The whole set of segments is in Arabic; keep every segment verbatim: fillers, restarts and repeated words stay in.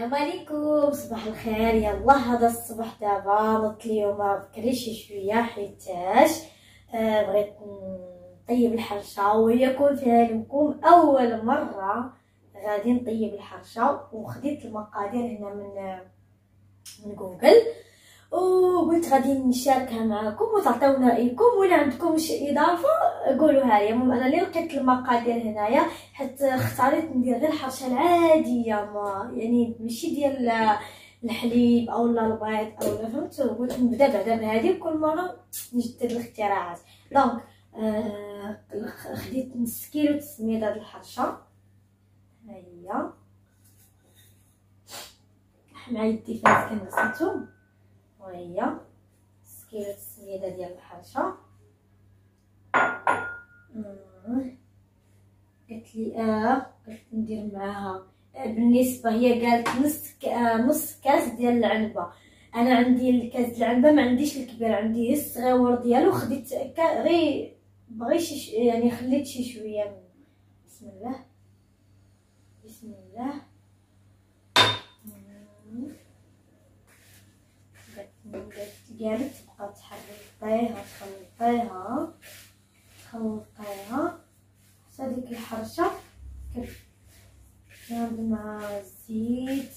السلام عليكم، صباح الخير. يلا هذا الصباح دابا نضت اليوم بكري شي شويه حيتاش آه بغيت نطيب الحرشه، وهي كون فيها لكم اول مره غادي نطيب الحرشه. وخديت المقادير هنا من من جوجل وقلت غادي نشاركها معكم وتعطيونا رايكم، ولا عندكم شي اضافه قولوها لي. المهم انا اللي لقيت المقادير هنايا حيت اختاريت ندير غير الحرشه العاديه، ما يعني ماشي ديال الحليب او لا البيض او لا، فهمتوا؟ قلت نبدا بعدا بهذه وكل مره نجدد الاختراعات. دونك آه خديت نص كيلو تسميده د الحرشه، ها هي مع يدي فاز كنغسلتهم، وهي نص كيلو تسميده ديال الحرشه. قالت لي اه قلت ندير معاها بالنسبه، هي قالت نص آه نص كاس ديال العنبه. انا عندي الكاس العنبه ما عنديش الكبير، عندي الصغيور ديالو. خديت غير بغي شي يعني خليت شي شويه منه. بسم الله بسم الله. قالت تبقى تحرقيها تخلطيها تخلطيها حتى ديك الحرشه كتناض مع الزيت.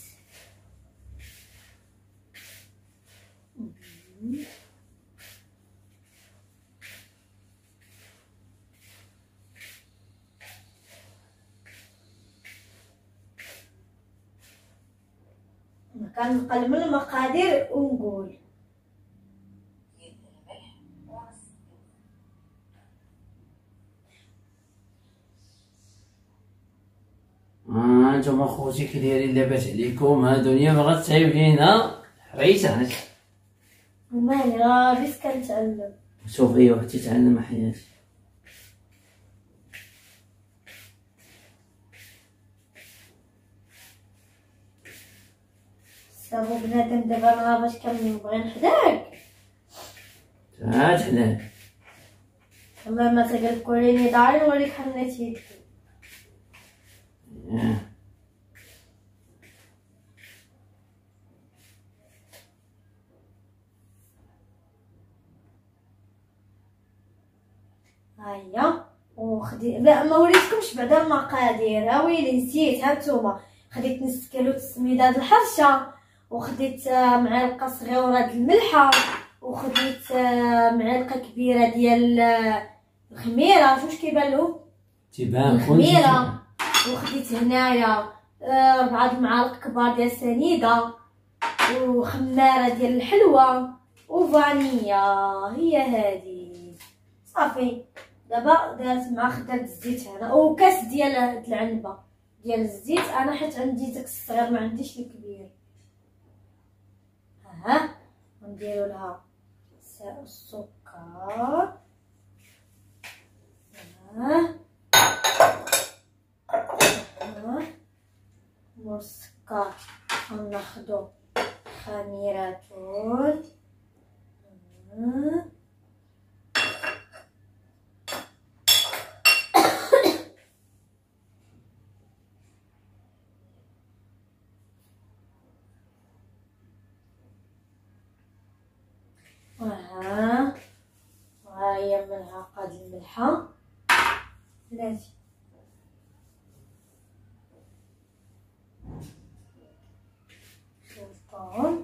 كنقلب المقادير ونقول ها انتم اخوتي كي دايرين لاباس عليكم؟ ها دنيا ما غتعيب لينا حريصات ومالي راه بس كنتعلم. شوفي واحد تيتعلم حياتي. صافو بنادم دابا راه باش كنبغي نحداك تا تحلال والله ما تقول كوريني داري نوريك حنيت يدي. هيا وخدي لا ما وريتكمش بعدا المقادير، ها ويلي نسيت. ها نتوما خديت نص كيلو تسميده د الحرشه، وخديت معلقه صغيره د الملحه، وخديت معلقه كبيره ديال الخميره. شوش كيبان لهم تيبان الخميره. وخديت هنايا ربعه المعالق كبار ديال سنيده، وخماره ديال الحلوه، وفانيا. هي هذه صافي. دابا دارت مع خدات الزيت هنا وكاس ديال العنبه ديال الزيت. انا حيت عندي داك الصغير ما عنديش الكبير. ها ونديروا لها السكر. ها ها والسكر وناخذوا خميرتون. وها وهي ملعقة د الملحة بلاتي. شوفون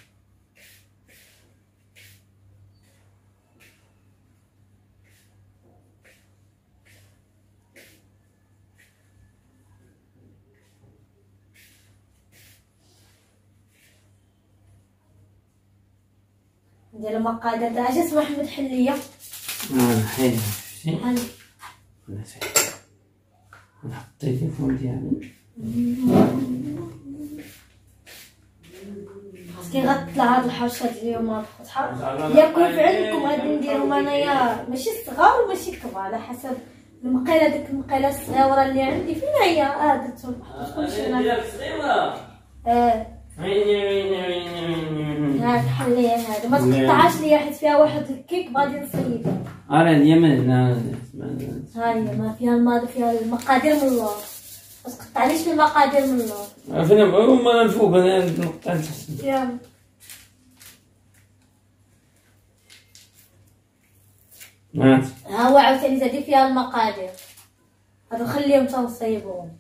ندير المقادير تاع اش اسمح محمد حليه. اه حيد شتي حل ولا سي نحط التليفون ديالي. خاصني غتطلع هاد الحرشه اليوم الفتحه. ياكل في عندكم غادي نديرهم انايا ماشي صغار وماشي كبار، على حسب المقيله. ديك المقيله الصغيره اللي عندي فين هي؟ اه درتهم حطيت كلشي هنا. اه هاك حليه هذا ما تقطعهاش ليا حيت فيها واحد الكيك غادي نصيب. اه اليمن هنا ها هي ما فيها الماء، فيها المقادير من اللور. ما تقطعليش المقادير من اللور. عرفنا هما الفوق انا نقطع لتحت. يلا هات ها هو عاوتاني زادي فيها المقادير، هادو خليهم تنصيبهم.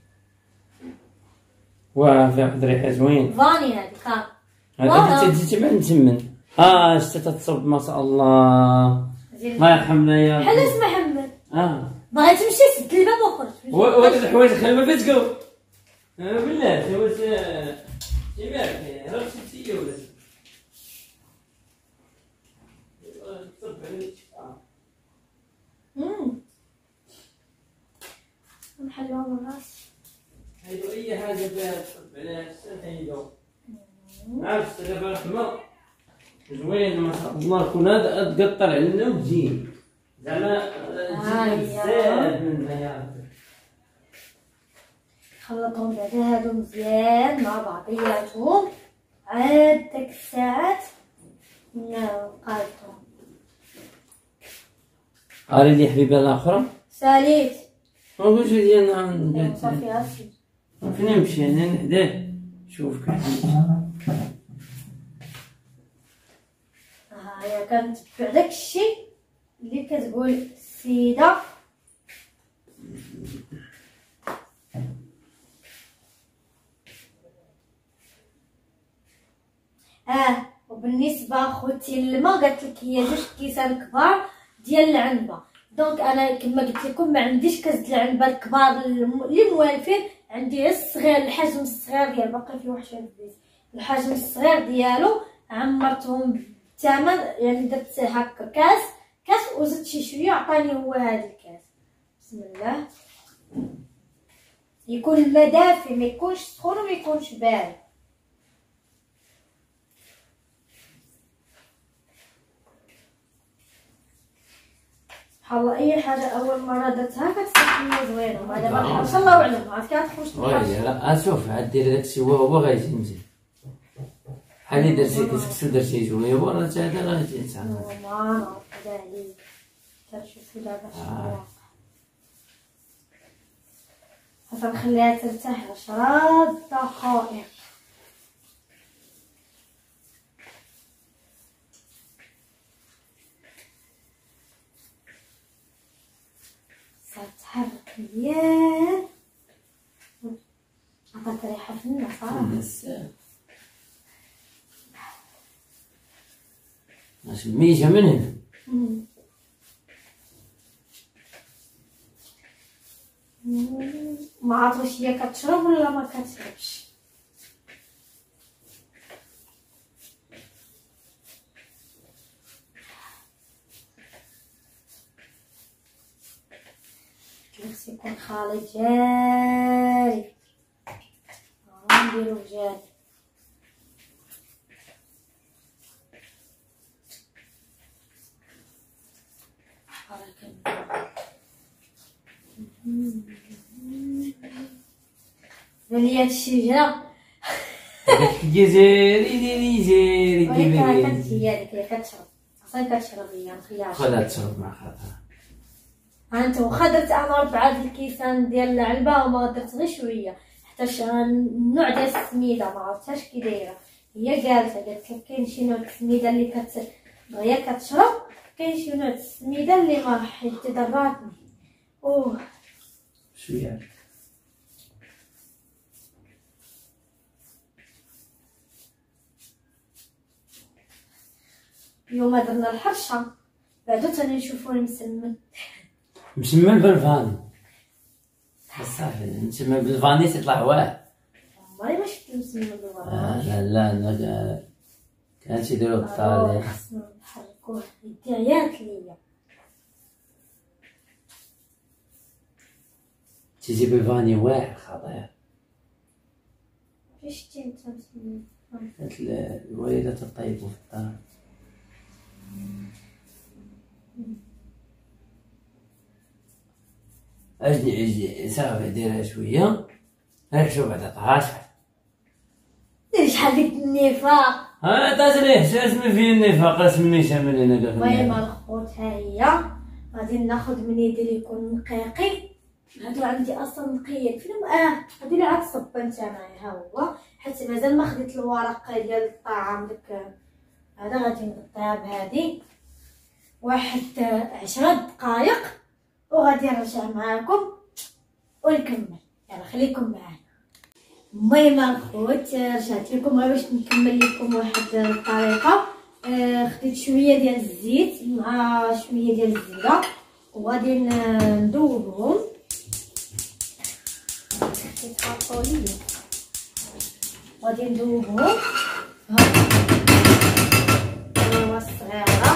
واه فيها واحد الريحه زوين. فاني هادي ها هذا انت تبع نتمن. اه شتا تتصب ما شاء الله. الله يرحمنا يا بحال اسم محمد. اه بغيت تمشي سد الباب وخرج. وهاد الحوايج خلي ما بتقو. اه بالله واش جيبها راه شتي ولا امم نحلوها من راسي. هيدو اي حاجه فيها تصب عليها الشتا هيدو. عرفت دابا رحمه زوين ما شاء الله. كون هذا تقطر علينا وتجي زعما بزاف منها يا ربي. خلطهم بعدا هادو مزيان مع بعضياتهم عاد داك الساعات نقادهم. قالي لي حبيبه الاخرى ساليت واش ديالنا صافي عرفتي فين نمشي انا نحداه شوف كيف ها هي كنتبع داكشي اللي كتقول السيده. اه وبالنسبه خوتي الماء قالت لك هي جوج كيسان كبار ديال العنبه. دونك انا كما قلت لكم ما عنديش كاس ديال العنبه الكبار اللي موالفين، عندي الصغير الحجم الصغير ديال باقي فيه واحد شويه في البيت. الحجم الصغير ديالو عمرتهم بالثمن يعني درت هكا كاس كاس وزدت شي شويه عطاني هو هذا الكاس. بسم الله. يكون الماء دافي ما يكونش سخون وما يكونش بارد. سبحان الله اي حاجه اول مره درتها كتستحمل زوينه. وهذا ما ان شاء الله اعلم عاد كتخرج وي لا شوف عاد دير داكشي هو هو غيجي مزيان. بحال اللي درتي كتكسو درتي جويه وراه حتى هذا راه غيجي انسان. ما نعرف هذا عليك كنشوفو دابا شنو واقع. غنخليها ترتاح عشرة دقائق. تحرك مزيان عطات ريحه فنه صراحه. ماشي ميجه من هنا. ما عرفت واش هي كتشرب ولا ما كتشربش. خص يكون خالي جاري غنديرو جاري. بلي هاد الشجره جزيري ديري جيري ولكن راه كانت هي هذيك اللي كتشرب اصلا كتشرب هي مخياش خلات تشرب مع خاطرها. انت واخا درت انا ربعة د الكيسان ديال العلبه وما درت غير شويه حتى النوع ديال السميده ما عرفتهاش كي دايره. هي قالت قالت لك كاين شي نوع السميده اللي كت دغيا كتشرب، كاين شي نوع السميده اللي ما حيت ضراتني. اوه شويه اليوم درنا الحرشه بعدو تاني نشوفوني مسمن مسمن بالفاني صافي نسمى بالفاني تطلع واعر. عمري ما شفت مسمن بالفاني. لا لا لا كانت يديروا الطالع خصنا نحركوه يدي عيات ليا تيجي بالفاني واعر خطير. فاش شتي انت مسمن؟ قالت الوالده تطيبو في الدار. اجي اجي صافي ديرها شويه راك شوف بعدا طهاش شحال ديك النفاق. ها عطات ليه احساس ما فيه النفاق سميتها من هنا. المهم الخوت ها هي غادي ناخذ من يدي اللي يكون نقيقي هادو عندي اصلا نقيه فيلم. اه غادي لي عاد تصب انت معايا، ها هو حيت مازال ما خديت الورق ديال الطعام داك هذا. غادي نغطيها بهادي واحد عشرة دقائق وغادي نرجع معاكم ونكمل. يلا خليكم معايا. المهم الخوت رجعت لكم غير باش نكمل لكم واحد الطريقه. آه خديت شويه ديال الزيت مع شويه ديال الزبده وغادي ندوبهم. كيتحطوا ليا غادي ندوبهم ها هو الصغيره.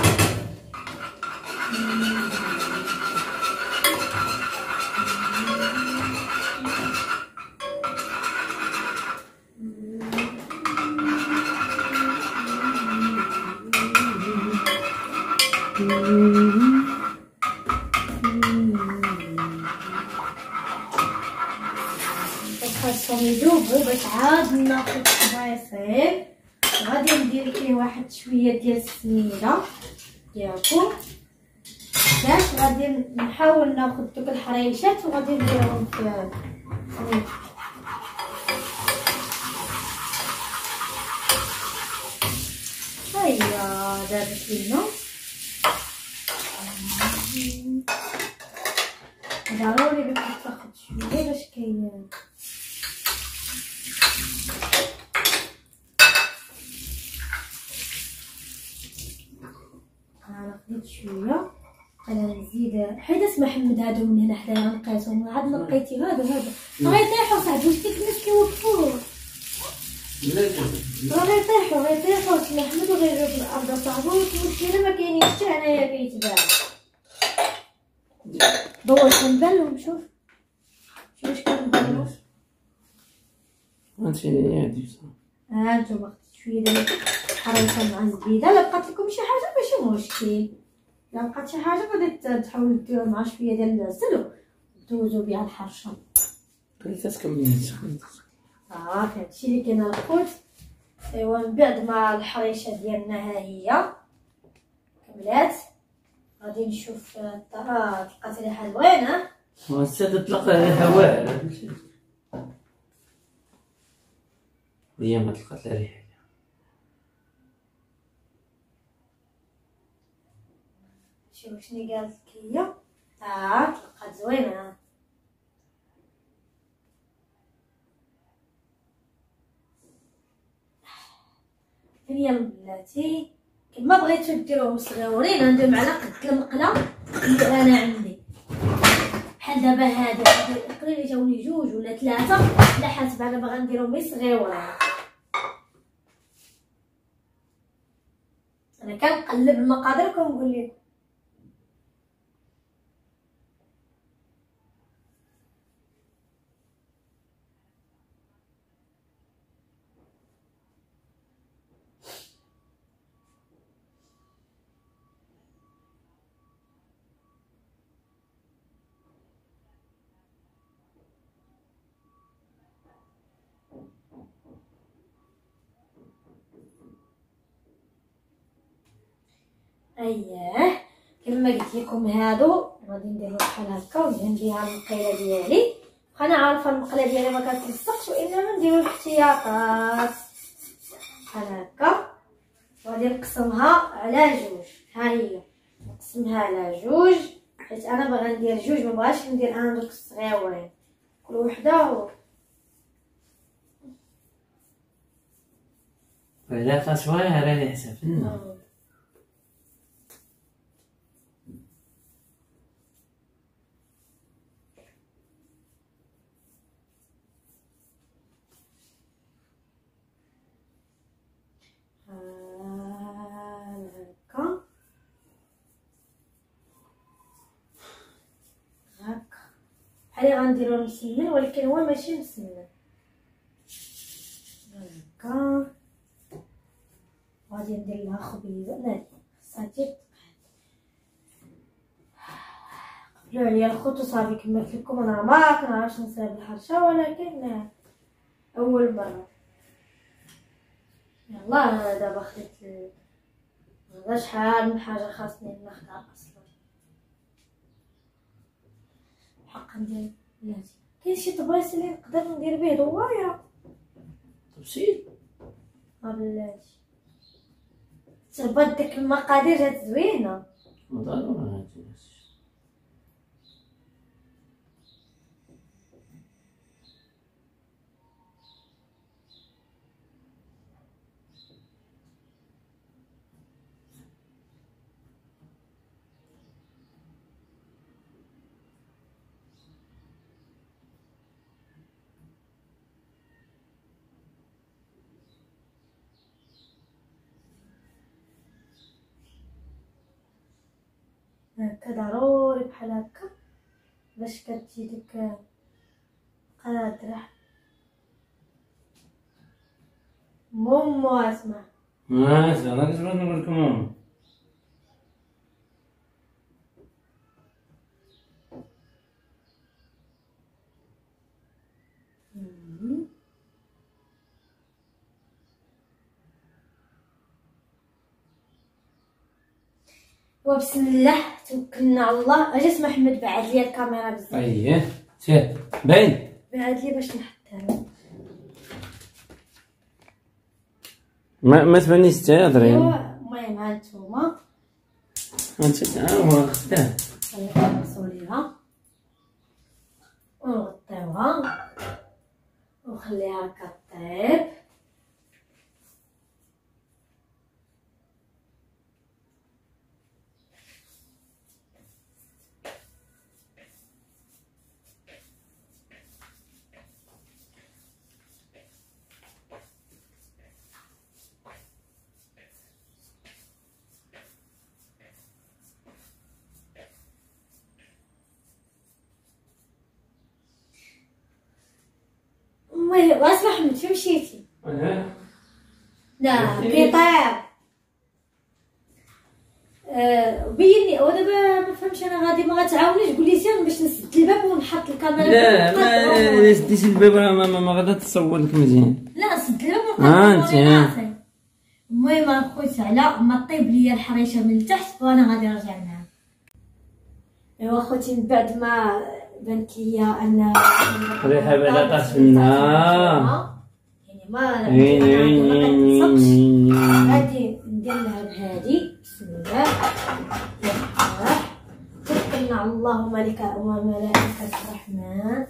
خاصهم يذوبوا باش عاد ناخذ البيصير. غادي ندير فيه واحد شويه ديال السميده ديالكم باش غادي نحاول ناخذ دوك الحريشات وغادي نديرهم في هيا دابت لينا. ضروري باش تاخد شويه باش كاين انا خديت شويه. انا نزيد حيت محمد هادو من هنا حدايا نقيتهم عاد نقيتي هادو هادو غيطيحوا صاحبي. واش ديك الناس كيوقفوا غيطيحوا غيطيحوا محمد وغيجيو في الارض صاحبي. المشكله ما كاينينش حتى هنايا كيتباع. دور كنبان لهم. شوف شوف واش كنبان لهم. هادشي اللي عندي صافي. ها نتوما خديت شويه ديال الحريشه مع الزبيده. لا بقات لكم شي حاجه ماشي مشكل. لا بقات شي حاجه غادي تحاولوا ديروا مع شويه ديال العسل ودوزوا بها الحرشه. خليتها تكمل تسخن صافي هادشي اللي كاين الخوت. ايوا من بعد ما الحريشه ديالنا ها هي كملات غادي نشوف الطرا طلقات ريحه زوينه. وهسه تطلق ريحه واعره هي ما طلقت لا ريحه. شوف شنو قالت لك هي. اه طلقات زوينه. هي بلاتي كما بغيتو ديروهم صغيورين عندهم على قد المقله اللي انا عندي. بحال دابا هذا تقريبا جاوني جوج ولا ثلاثه على حسب. انا باغا نديرهم غير صغيورين. انا كنقلب المقادير كنقول لكم. اييه كما قلت لكم هادو غادي نديرو بحال هكا وندهن بها المقيله ديالي. انا عارفه المقله ديالي ما كتلصقش وانما نديرو الاحتياطات بحال هكا. وغادي نقسمها على جوج. ها هي نقسمها على جوج حيت انا باغا ندير جوج ما بغاش ندير انا دوك الصغيورين كل وحده و... ثلاثه صغيره على حسب النوع. هذه غنديرو مسمن ولكن هو ماشي مسمن هكا. غادي ندير لها خبيزه ناريه خصها تير قبلوا عليا الخوت وصافي. كما قلت لكم انا ما كنعرفش نصايب الحرشه ولكن اول مره. يلا دابا خديت هذا شحال من حاجه خاصني ناخدها اصلا. حق ندير بلاتي كاين شي طباس اللي نقدر ندير به دوايا. تبسيط ها بلاتي تربط ديك المقادير هاد زوينه. ضروري هادي. هكا ضروري بحال هكا باش كتجي ديك قادرة. مومو اسمع اه انا كنت بغيت نقول لكم وبسم الله توكلنا على الله. اجي اسمع محمد بعد لي الكاميرا بزاف. اييه سير باين بعد لي باش نحطها. ما ما تبانيش تهضري. المهم ها نتوما انت ها هو خدام نقصو ليها ونغطيوها ونخليها كطيب. واسمع محمد فين مشيتي؟ انا لا كيطير. أه بيني ودابا ما فهمتش انا غادي ما غتعاونيش قول لي سير باش نسد الباب ونحط الكاميرا. لا ما سديتي الباب راه ما ما غادا تصور لك مزيان. لا نسد الباب ها ونحط انت. المهم اخويا على ما طيب ليا الحريشه من التحت وانا غادي نرجع معاها. ايوا اخوتي من بعد ما بانت ليا ان الريحه بدات تسنى يعني ما ما كتصبش غادي ندير لها بهادي. بسم الله توكلنا على الله وملائكة الرحمن.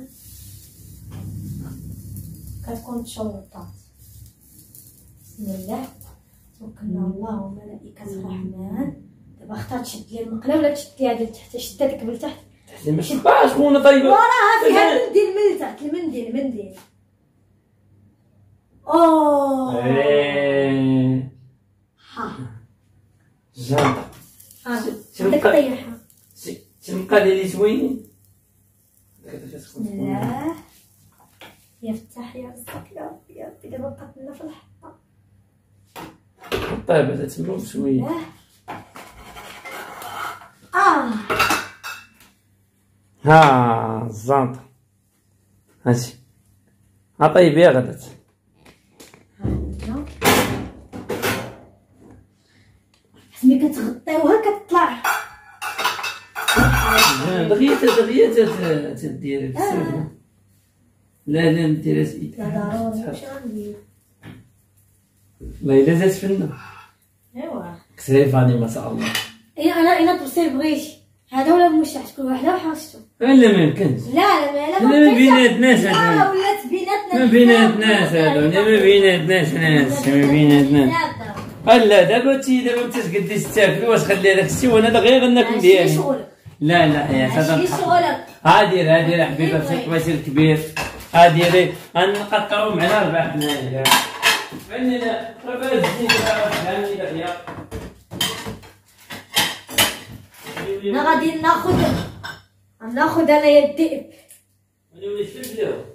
كتكون تشوطات. بسم الله توكلنا على الله وملائكة الرحمن. دابا اختار تشد لي المقله ولا تشد ليها ديال تحت. شد هذيك من تحت تحت ما شبعش خونا. طيب وراها فيها المنديل من تحت. المنديل المنديل اوه ايه ها جانطة. ها شنو بدك بقى؟ طيحها. شنو بقى لي زوين. بسم الله يفتح يا رزق يا ربي يا ربي. دابا بقات لنا في الحطه. طيب هذا تما بشويه. اه ها الزانطة هاتي ها طيب يا غدات. ملي كتغطيوها كتطلع دغيا دغيا تدير بسهولة. لا لا نديرها سيدي. لا ضروري واش غندير. والله الا زادت فينا. ايوا كسري فاطمه ما شاء الله. اي انا انا تبصير بغيتي هذا ولا مشاح كل وحده وحاجته. لا ما يمكنش. لا لا ما لا ما بيناتناش لا هذا. ولات بيناتنا. ما بيناتناش هذا. ما بيناتناش ناس. ما بيناتناش. لا دابا تي دابا ما تقديش تاكلي واش خلي داك الشيء وانا غير غناكل ديالي. لا لا يا ساده ماشي شغلك. ها دير ها دير حبيبه في الطباشير الكبير. ها ديري غنقطعو معنا ربع حنايا. فهمني لا راه باش تزيد راه فهمني دغيا. انا غادي ناخذ ناخذ انايا الذئب. انا وليت في البلاد.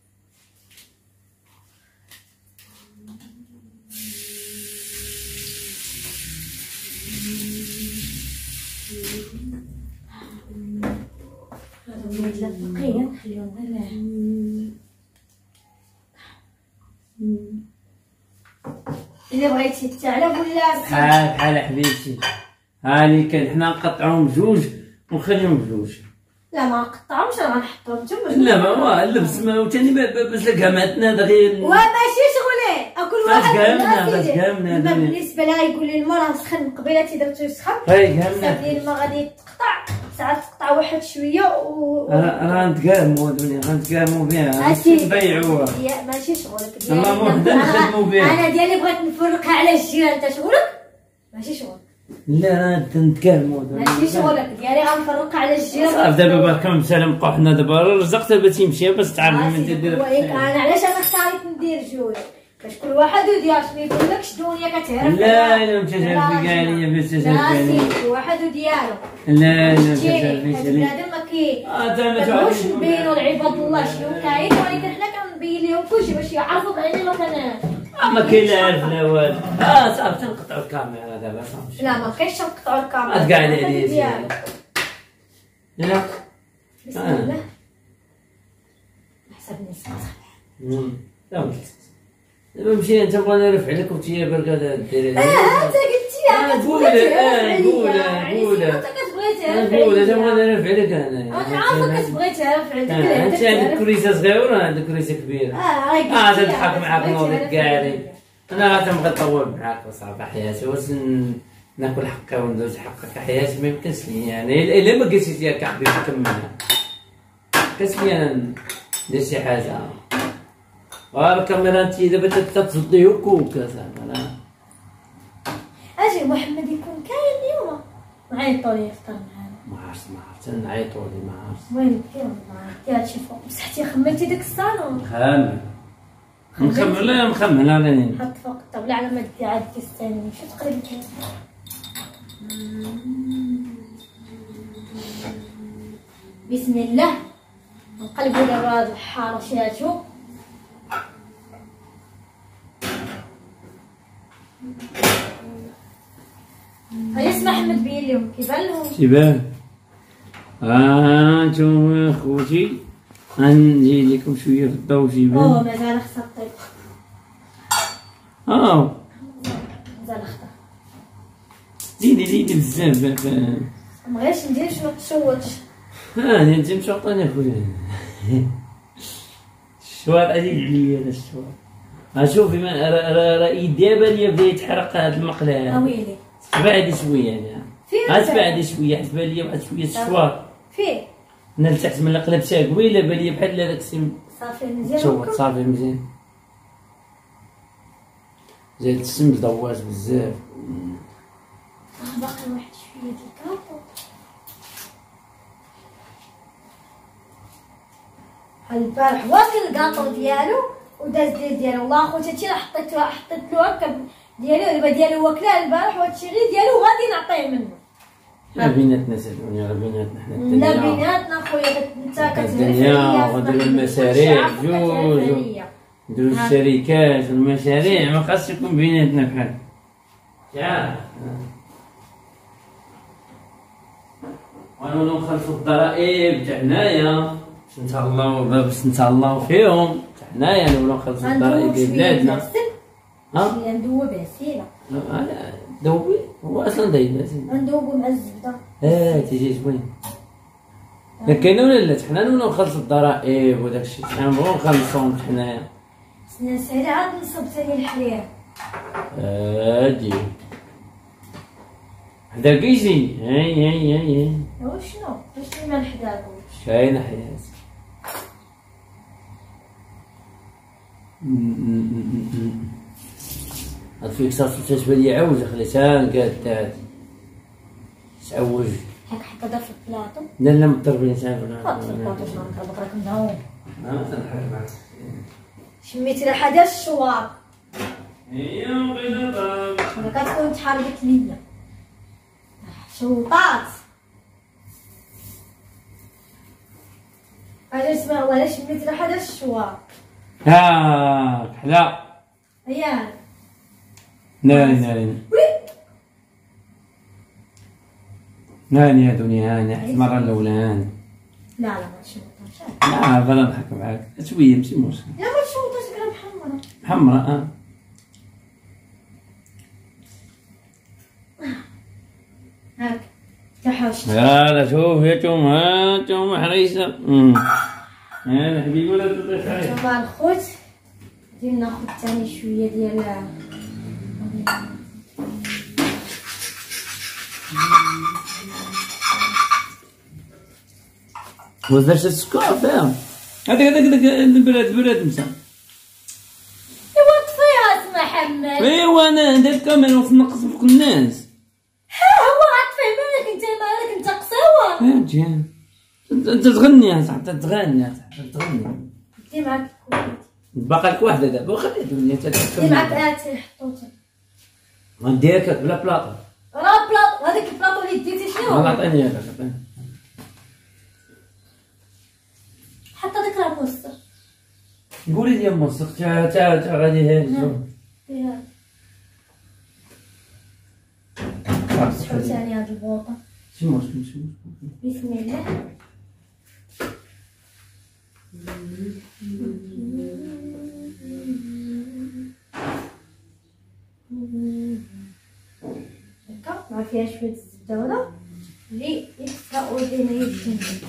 هذا وليد لا بقيه نخليهم غير الا بغيتي الثعلب ولا بحال بحال حبيبتي. هاني كان حنا نقطعوهم بجوج ونخليهم بجوج. لا ما نقطعهمش راه غنحطهم تما. لا ما هو اللبس ما ثاني باش لقاماتنا دغيا وماشي شغلي كل واحد فاش قامنا ما بالنسبه لها يقول لي المراه سخن قبيله تيدرتو يسخن هاي بزاف قامنا ديال الماء غادي يتقطع ساعات تقطع واحد شويه و راه نتقاموا دنيا غنتقاموا بها نبيعوها. ماشي شغلك ديالي الله وحده نخدموا بها. انا ديالي بغيت نفرقها على الجيران. انت شغلك ماشي شغلك. لا راه نتكلموا ماشي شغلك ديالي غنفرقها على الجيران. صافي دابا بارك الله مسالم بقاو حنا دابا رزق دابا تيمشي باش تعرف من تدير. انا علاش انا اختاريت ندير جوج باش كل واحد وديال شنو يقول لك الدنيا كتعرف. لا لا متجربي كاع ليا باش تجربي. لا كل واحد وديالو. لا لا تجربي شي. بنادم ما كي اه تا ما كنبغيوش نبينو لعباد الله شنو كاين ولكن حنا كنبين لهم كلشي باش يعرفوا بعينينا كان. ما كاين لا عارف لا والو. اه صافي تنقطعوا الكاميرا دابا صافي. لا ما كاينش نقطعوا الكاميرا. كاع عليا. لا بسم الله حسبني صافي. لا دابا مشينا انت بغينا نرفع لك وتي برك ديري. اه انت قلتيها قولها اه قولها قولها. انت كتبغي تعرف قولها انا بغينا نرفع لك انا. انا عارفه كتبغي تعرف عليك. انت عندك كريسه صغيره وانا عندك كريسه كبيره. اه راهي اه تضحك معاك نوض كاعي. انا راه تنبغي نطول معاك وصافي حياتي واش ناكل حقها وندوز حقك حياتي ما يمكنش لي يعني الا ما قلتيش لي كحبيبي كملها كاش لي انا ندير شي حاجه. راه الكاميرا انت دابا تتصدي هكوك زعما. اجي محمد يكون كاين اليوم نعيطوا ليه يفطر معانا. ما عرفتش ما عرفتش نعيطوا ليه ما عرفتش. وين كاين والله هادشي فوق مسحتي خملتي داك الصالون. خامل نخمل لا نخمل راني حط فوق الطبله على ما دي عاد تستني شو تقريبا. بسم الله نقلبوا دابا هاد الحاره شاتو. اسمع محمد بين لهم كيبان لهم. كيبان ها انتم خوتي غنجي لكم شويه في الضو كيبان. اوه مازال خصها طيب. اه مازال خصها زيدي زيدي بزاف. ما بغيتش ندير شنو تشوتش. ها انت مشوط انا خويا. الشوار عزيز عليا هذا الشوار. ها شوفي راه يدي بالي بدا يتحرق هذا المقله. اه ويلي بعد شويه انا هات بعد شويه حسب لي واحد شويه الشوار فيه من لتحت من القلب تاعك قويله بالي بحال هذاك السم. صافي مزيان شوف صافي مزيان. زيد السم ضواج بزاف. باقي واحد شويه د الكاطو. البارح واكل الكاطو ديالو وداز ديال ديالو والله خوتي هادشي راه حطيتو حطيت له هكا ديالو دابا ديالو واكلاه البارح وهادشي غير ديالو غادي نعطيه منه. لا بيناتنا سالوني راه بيناتنا حنا الدنيا. لا بيناتنا خويا انت كتعرف الدنيا وديروا المشاريع جوج نديرو الشركات والمشاريع ما خاصش يكون بيناتنا بحال شحال. ونولو نخلصو الضرائب تاع حنايا باش نتهلاو باش نتهلاو فيهم تاع حنايا نولو نخلصو الضرائب ديال بلادنا. ها شويه ندوبها سيره. لا دوبي هو اصلا دايب ندوبو مع الزبده. اه تيجي زوين. لا كاين ولا لا حنا نولو نخلصو الضرائب وداك الشيء حنا نبغيو نخلصوهم حنايا. سنان سهله عاد نصب ثاني الحرير. هادي حدا كيجي هاي هاي هاي هاي. وشنو واش اللي ما نحداكوش كاينه حياتي. هاد فيك صافي تتبع لي عوجه خليتها نقادات تعوج. هاك حتى دار في البلاطو. لا لا مضربين صافي. حط في البلاطو شنو نضربك راك مدعوم. ها تنحك معاك. شميتي ريحه ديال الشوار. هي بغينا طاب. انا كتكون تحرقت ليا. شوطات. اجي اسمع والله شميت ريحه ديال الشوار. ها حلا. ياك. ناري ناري. ناني يا دنيا هاني حتى المره الاولى هاني. لا لا ما تشوطش. لا بلا نضحك معاك شويه ماشي مشكل. لا ما تشوطش كرا محمره. حمراء اه. هاك تحرك. حاجتي. يلا شوف يا توم، ها توم حريصه. امم انا حبيبي ولا تطيح عليك. توما الخوت غادي ناخذ ثاني شويه ديال وزرت السكر فيها. هذاك هذاك هذاك البلاد بلاد مسا. ايوا طفيها اسمع محمد. ايوا انا درت كاميرا ونقص فوق الناس. ها هو غطفيه مالك انت مالك انت قصيوه. فهمتي انت انت تغني حتى تغني حتى تغني. دي معاك باقا لك واحده دابا وخليها الدنيا تتكمل. دي معاك اتي حطوتها. غنديرك بلا بلاطو. راه بلاطو هذاك البلاطو اللي ديتي شنو ما هو؟ عطيني هذاك عطيني. حط هذاك راه موسر. قولي لي مصر تا تا تا غادي هاز. فيها مسحو ثاني هاد البوطه. شنو شنو شنو بسم الله. هكا مع فيها شويه الزبده ولا اللي اكسترا اوردينري شويه.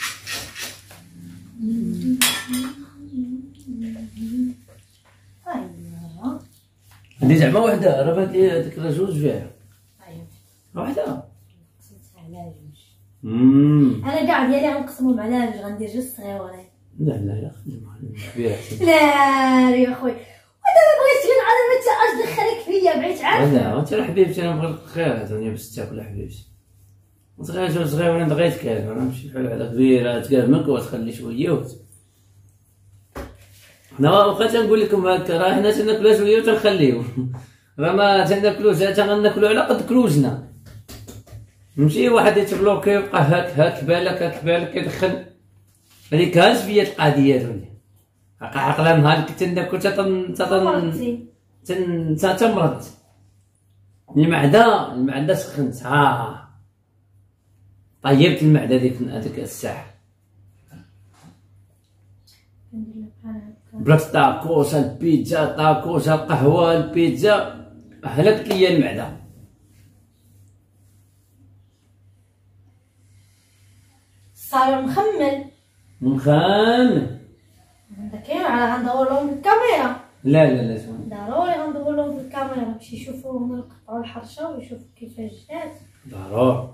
ايوا هادي زعما وحده راه باقي هذيك راه جوج فيها. ايوا وحده. على جوج. امم انا كاع ديالي غنقسمهم على جوج غندير جوج صغيورين. لا لا يا خدمة كبيرة احسن. لا يا خويا ودابا بغيتي نعرف انت اش دخلك فيا بغيت عارف. لا انت راه حبيبتي انا نبغي الخير الدنيا باش تاكل حبيبتي. صغير جوج صغيورين بغيت كاين انا نمشي بحال وحده كبيرة تقرمك وتخلي شوية وت. حنا واخا تنقول لكم هكا راه حنا تناكلو شوية وتنخليو. راه ما تناكلوش حتى غناكلو على قد كلوجنا. نمشي واحد يتبلوكي يبقى هاك هاك بالك هاك بالك كيدخل. هذيك كانت فيا القضيه تولي هاكا عقله نهار كنت ناكل تن تن تن تمرض المعده المعده سخنت ها طيبت المعده ديك هذيك الساعه. بلاك تاكوس البيتزا تاكوس القهوه البيتزا هلكت ليا المعده. صار مخمل مخان داك على غندور لهم بالكاميرا. لا لا لا شوف ضروري غندور لهم بالكاميرا باش يشوفوا هما يقطعوا الحرشه ويشوفوا كيفاش جات. ضروري.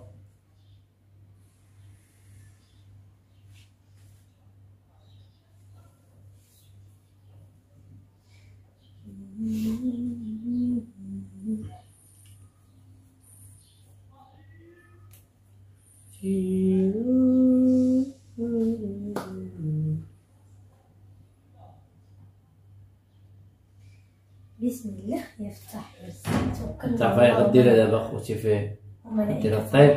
بسم الله يفتح توكل. انت فايق غديرها دابا خوتي فيه دير الطيب.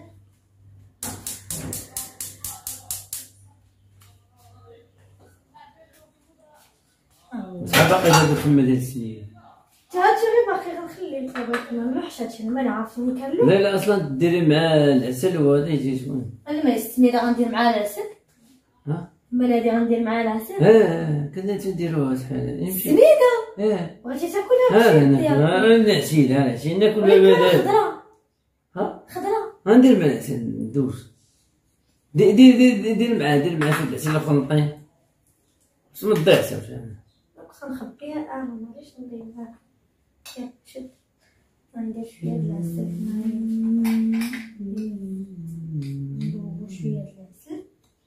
شحال باقي هذا الخدمه ديال السيد؟ هادشي غير باقي غنخليه انت بغيت ما نروحش هادشي ما عرفتني كنلو. لا لا اصلا ديري مع العسل وهذا يجي شويه. الماء السميده غندير معاه العسل. ها الماء هادي غندير معاه العسل. اه كنا تنديروها شحال يمشي سميده. اه بغيتي تاكلها ها بشي انا نعسيل انا نعسيل ناكل خضره. ها خضره غندير مع العسل ندوز. دير دير دير دير معاه دير معاه شويه العسل خلطين باش ما تضيعش عاوتاني. نبقى نخبيها انا معليش نديرها. ياك شد غندير شويه د العسل هنايا. ندوبو شويه د العسل.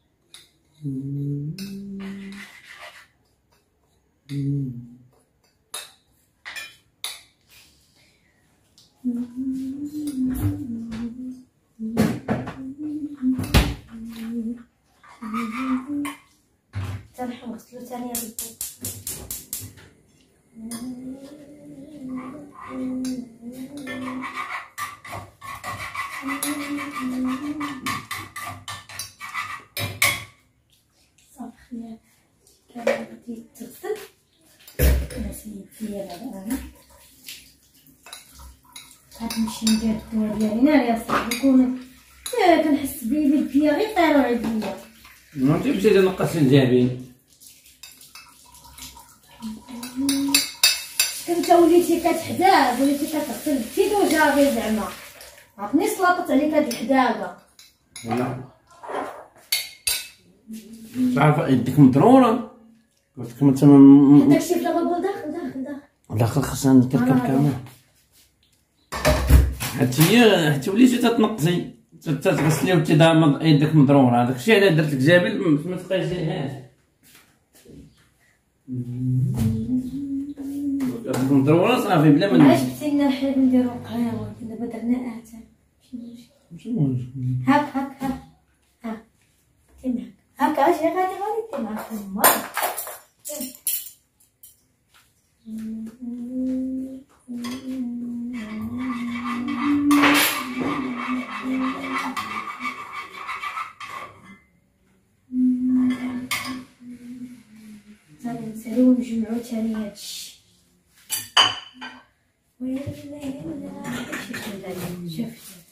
تنحو نغسلو ثاني هاد البوط. صافي خليها كامل غادي تغسل. غسلت ديالها انا غادي نمشي ندير الدواء ديالي ناري يا صاحبي نكون كنحس بيدي بيا غير طيرو عليا. ما تمشي تنقص الجابين. كنت وليتي كتحداد وليتي كتغسل بتيد وجابي زعما عرفتني سلطت عليك هاد الحداقه. لا تعرف يديك مضروره قلت لك مثلا داكشي في الغبول داخل داخل داخل داخل خاصنا نكركب كامل حتى هي حتى وليتي تتنقصي تتغسلي وتضامض يدك مضروره. هذاك الشيء علاش درت لك جابل ما تبقايش ديريهاش مضروره صافي بلا ما علاش جبتي لنا حنا نديرو قهوه دابا درنا اتاي ماشي مشكل. هاك هاك هاك هاك تماك هاك اجي غادي غادي تماك تما صافي نساليو ونجمعو تاني هادشي. ويلي شوف شوف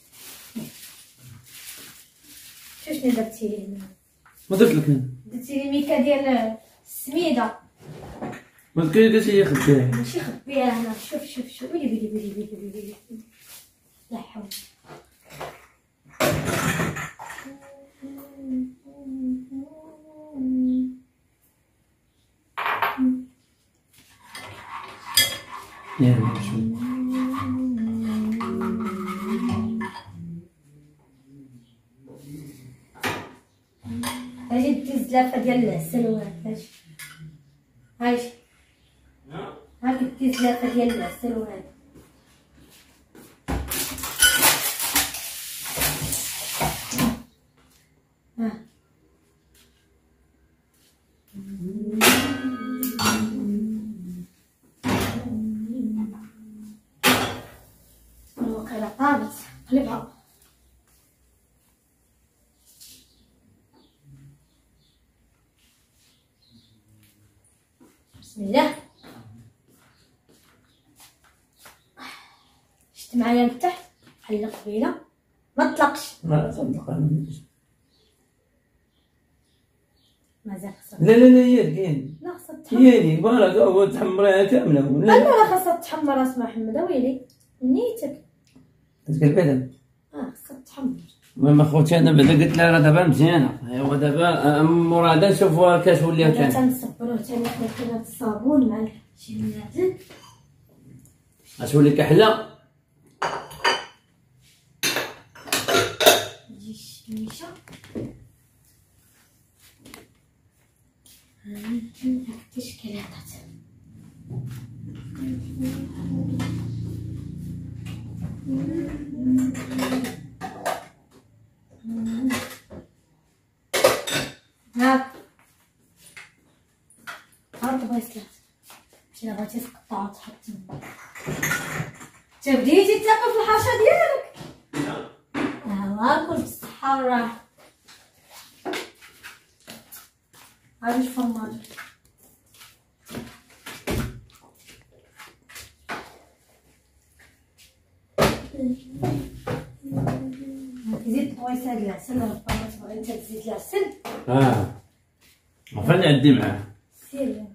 شوف شنو درتي لي هنا. ما درت لك انا درتي لي ميكا ديال السميده. ما تقولي درتي لي خبيها ماشي خبيها هنا. شوف شوف شوف ويلي ويلي ويلي ويلي ويلي لا حول. يا شو اجي دي زلافه ديال العسل وهاد هاي هاك دي زلافه ديال العسل وهاد ها وقيلا طابت قلبها. بسم الله. شفت معايا من تحت بحال قبيله ما طلقش. ما صدق مازال خصها. لا لا لا هي كاين لا خصها تحمر. هي بارك هو تحمريها كامله لا لا خصها تحمر اسمع محمد ويلي نيتك تقلبها. اه خصها تحمر. المهم اخوتي انا بعدا قلت لها راه دابا مزيانه ايوا دابا مرادا نشوفوها كتولي هذا ثاني. تنصبروه ثاني حنا كاين الصابون مع شي منادل غتولي كحله. تجي الشميشه هاك التشكيله عطات. هاك هاك بغيت شي بغيتي تقطعو تحط تما. انت بديتي تاكل في الحاشا ديالك. ها كل بالصحه والراحه. هاي الفرماج زيد بغيت هاد العسل ولا تبغي انت تزيد العسل. اه فين عندي معاه سير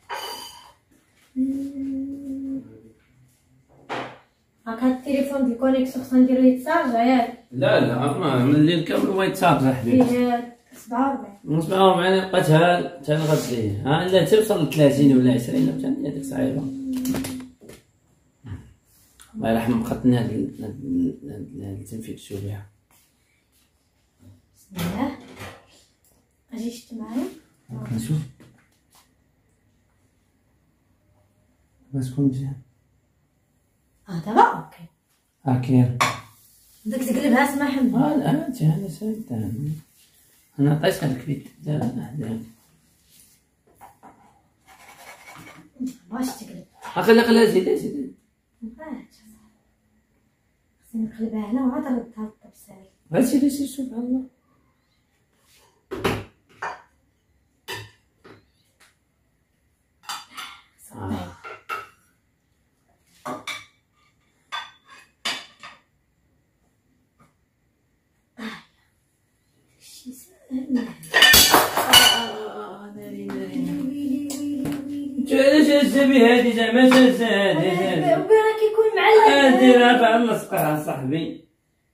هاك هاد التليفون ديال كونيكسيون خصنا نديرو يتشارجا ياك. لا لا ما من الليل كامل هو يتصاب حبيبي. فيه سبعة وربعين سبعة وربعين بقاتها حتى الغد ها لا توصل ل ثلاثين ولا عشرين وثاني هذيك صعيبه. الله يرحم قتلنا هاد هاد التنفيذ بها. بسم الله. اجي شفت معايا نشوف بس تكون مزيان. اه دابا اوكي. ها كاين بدك تقلبها اسمع حمد. اه لا انت انا سالتها انا عطيتها لك بيت دابا هذا باش تقلب. خلي خليها زيد زيد خصني نقلبها هنا وعاد نردها للطبسيل. غير سيري سير سبحان الله. آه. شي سهل. علاش هزه هادي زعما هزه هادي راه كيكون معلق. هادي راه بعد نسقها صاحبي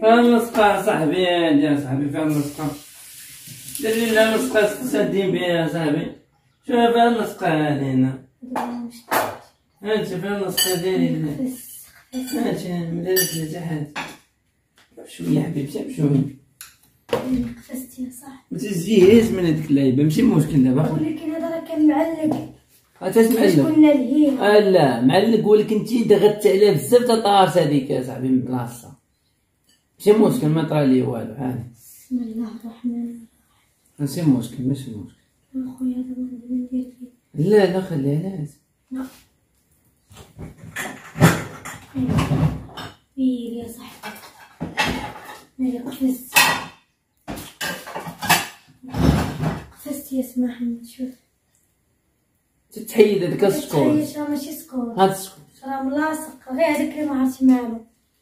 فين اللصقة صاحبي؟ يا صاحبي فين اللصقة؟ دير لي لنا اللصقة تسدين بها يا صاحبي. شوف فين اللصقة هادي هنا. هانت فين اللصقة ديري لنا. هانت مدارش لها حاجة. بشوية حبيبتي بشوية. قفزتي يا صاحبي. متزيهيش من هاديك اللعيبة ماشي مشكل دابا. ولكن هذا راه كان معلق. علاش معلق؟ كنا لهيه. اه لا معلق ولكن انتي ضغطت عليه بزاف تا طارت هذيك يا صاحبي من بلاصتها. ماشي مشكل ما طرا لي والو عادي. بسم الله الرحمن الرحيم. ماشي مشكل ماشي مشكل. خويا هذا ما ندير فيه. لا لا خليها علاش؟ لا. ويلي يا صاحبي. مالي قفزت. قفزت يا اسماء حمد شوف. تتحيد هذاك السكوت. تتحيد راه ماشي سكوت. هاد السكوت. راه ملاصق غير هذاك اللي ما عرفتي مالو.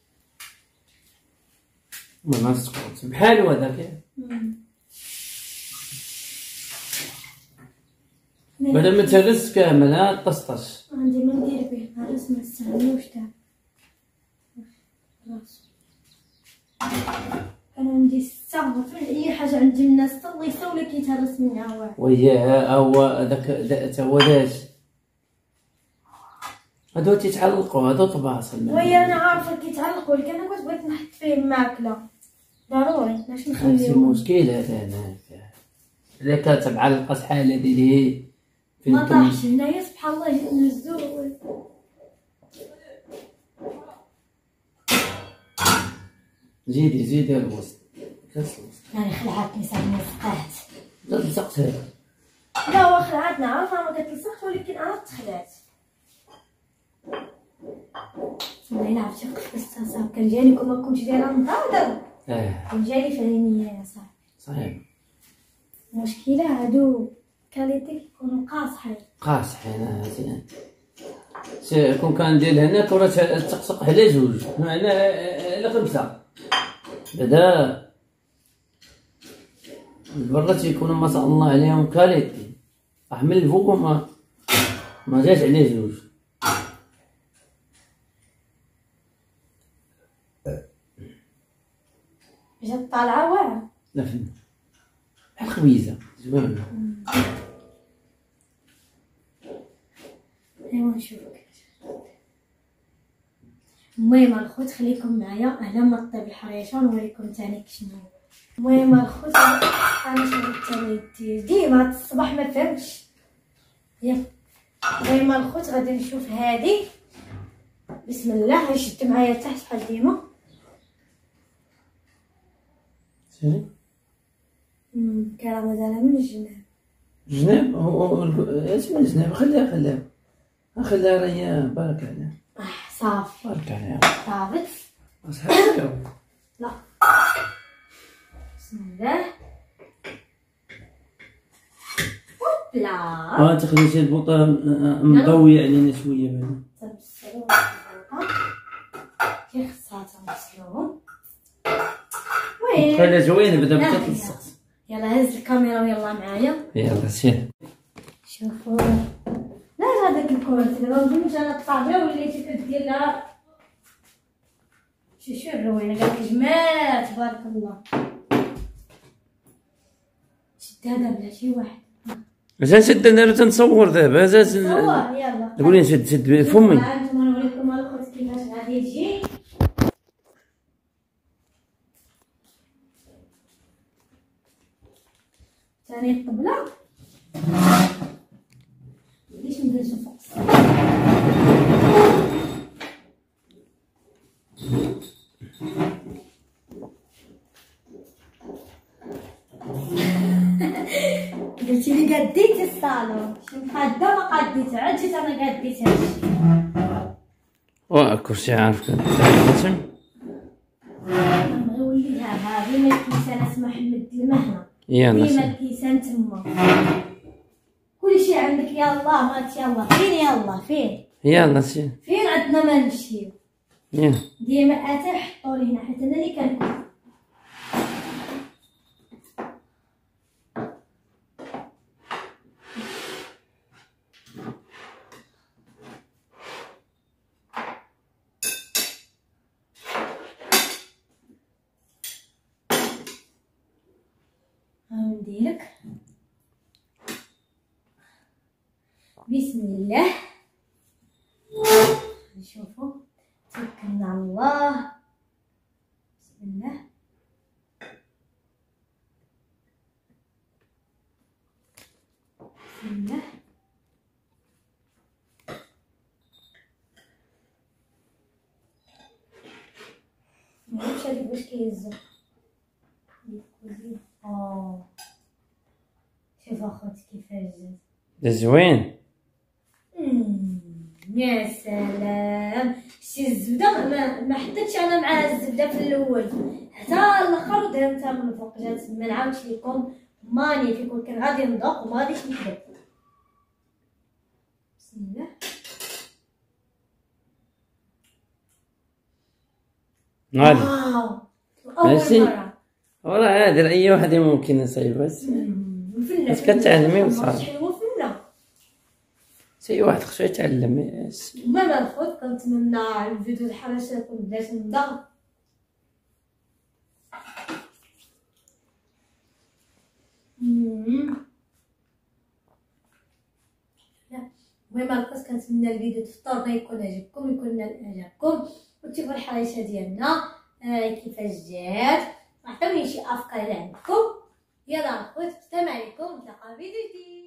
ما السكوت بحالو هذاك. بعدا ما تهرس كامل ها طشطش. عندي ما ندير به هرس ما نستعملوش تاع راسو. كان عندي ستة في اي حاجه عندي من الناس الله يسولك كيتهرس منها واحد. وياه هو هذاك تا هو داش. هادو تيتعلقوا هادو طباصل. ويا انا عارفه كيتعلقوا ولكن انا كنت بغيت نحط فيه ماكله ضروري باش ماشي نخليهم. مشكل هذا هناك. اذا كانت معلقه شحال هادي ما طاحش هنايا سبحان الله جيت نهزو. زيدي زيدي الوسط كاس الوسط. يعني خلعتني ساعه سقعت. لا لصقتها. لا هو خلعتنا عارفه ما كتلصقش ولكن انا تخلعت. والله الا عرفتي قفزتها صاحبي كان جاني كون ما كنتش دايره نضاضر. اه كان جاني في عينيا يا صاحبي. صحيح. المشكله هادو كاليتي كيكونوا قاصحين. قاصحين مزيان. سي كون كان ديال هناك وراه تقسق على جوج معنا على خمسة. بعدا البرا تيكونوا ما شاء الله عليهم كاليتي. راح من الفوق وما ما جاش عليه جوج. جات طالعه واعره. لا فهمت. بحال خويزه زوينه. ايوا نشوفك. المهم الخوت خليكم معايا انا ما طيب الحريشه ونوريكم ثاني شنو. المهم الخوت انا شريت ثاني ديما الصباح ما فهمتش. يلا المهم الخوت غادي نشوف هادي. بسم الله غنشد معايا تحت بحال ديما. سيري. امم كان مازال من الجناب. الجناب هو اش من الجناب خليها خليها خليها راهي بارك عليها. اه صافي بارك عليها. صافي. اصحابك لا بسم الله. هوبلا. اه تخلي البوطه مضويه علينا شويه بعدا. تنسلوهم كي خصها تنسلوهم. وين خليها زوينه بدا بدات تلصق. يلا هز الكاميرا ويلا معايا. يلا سير. شوفوا لا هذاك الكرسي دابا نقولش انا الطابله وليتي كدير لها شي شي الروينه قالك جمال تبارك الله. شد هذا بلا شي واحد. اش نشد انا تنصور دابا زاد صور يلا. قولي نشد شد بفمي. انتم نوريكم الخبز كيفاش غادي يجي. ثاني الطبله ليش نديرو فوق قلتي لي قديتي الصالون شي مقاده ما قديتها عاد جيت انا قديت هادشي. واه كرسي عارف كنت نبغي وليها هذه ما الكيسان اسمها محمد المهنه. يلا ديما الكيسان تما كلشي عندك. يلا مات يلا فين يلا فين يلا سير. فين عندنا ما نمشيو. يلا ديما اتي حطوا لي هنا حيت انا اللي كنكون. لك. بسم الله. نشوفوا. توكلنا على الله. بسم الله. بسم الله. معرفتش هاديك واش كيهزو. اه شوف اخوتي كيفاش جات زوين. يا سلام. شتي الزبده ما, ما حطيتش انا معاها الزبده في الاول حتى الاخر درتها من الفوق جات. ما نعاودش لكم مانيفيك ولكن غادي نذوق وما غاديش نكذب. بسم الله. غادي اول مره والله هادر اي واحد ممكن يصايب بس بس كتعلمي وصافي. حلوه فله. شي واحد خصو يتعلم. ما ناخذ. كنتمنى الفيديو الحرشه يكون بدات نبدا. المهم القص كنتمنى الفيديو تفطرنا يكون عجبكم يكون عجبكم وتشوفوا الحريشه ديالنا آه كيفاش جات. عطيوني شي افكار اللي عندكم. يلا اخوات السلام عليكم. نتلاقاو في فيديو جديد.